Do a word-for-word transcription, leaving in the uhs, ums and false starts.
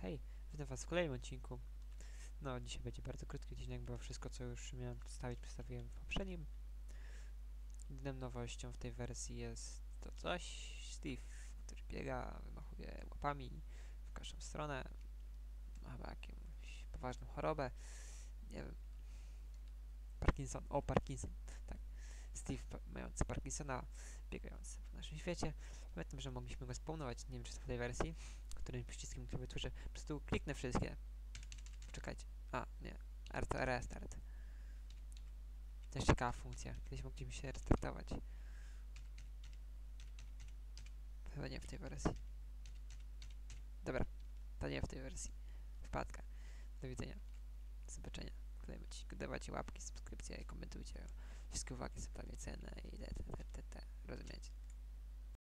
Hej, witam was w kolejnym odcinku. No, dzisiaj będzie bardzo krótki odcinek, bo wszystko, co już miałem przedstawić, przedstawiłem w poprzednim. Jedyną nowością w tej wersji jest to coś, Steve, który biega, wymachuje łapami w każdą stronę. Ma chyba jakąś poważną chorobę. Nie wiem. Parkinson. O, Parkinson. Tak. Steve pa mający Parkinsona, biegający w naszym świecie. Pamiętam, że mogliśmy go spawnować, nie wiem czy to w tej wersji, którym przyciskiem na klawiaturze. Po prostu kliknę wszystkie. Czekajcie. A, nie. R T, restart. To jest ciekawa funkcja. Kiedyś mogliśmy się restartować. Chyba nie w tej wersji. Dobra. To nie w tej wersji. Wpadka. Do widzenia. Do zobaczenia. Kolejny odcinek. Dawajcie łapki, subskrypcje i komentujcie. Wszystkie uwagi są dla mnie cenne i te, te, te, te, te. Rozumiecie?